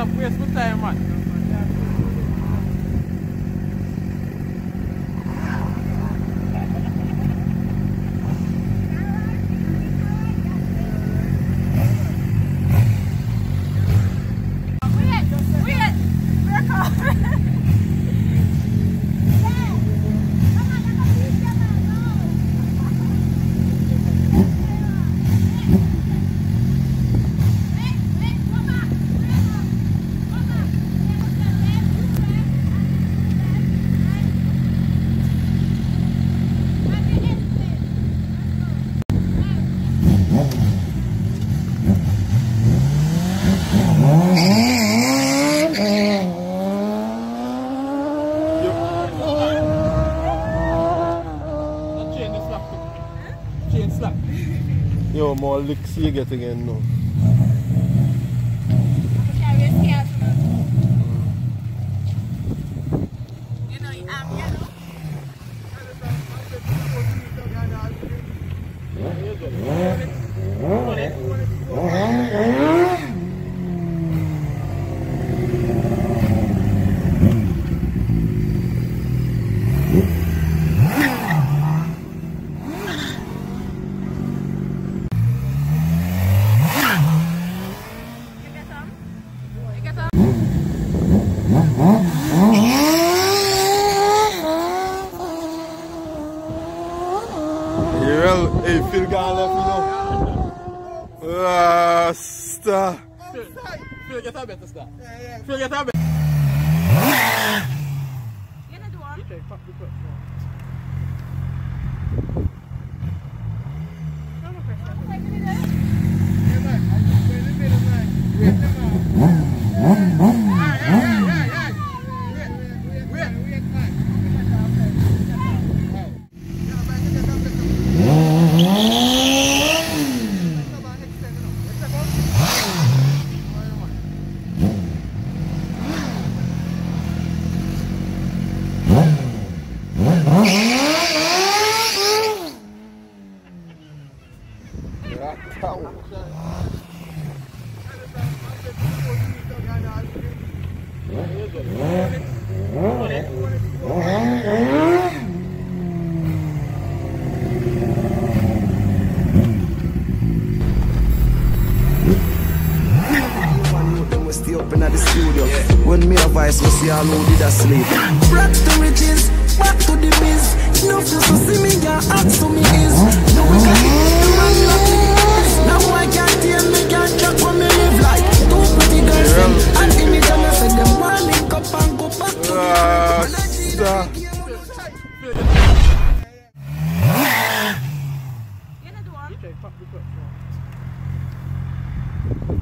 enough waste for time, man. Yo, more licks you get again now. Hey, Phil gone left, you know. Rasta. Phil, get a better start. Phil, get a better. You know the one? Okay, fuck the foot. Stay up in the studio. When me a voice, we see all who did asleep. Back to riches, back to the biz. No feel so see me, can't ask who me is. No we can't do nothing. Now I can't tell me, can't track when me live like. Two pretty girls and image and I said them one link up and go back to You know the one? Okay, fuck the foot.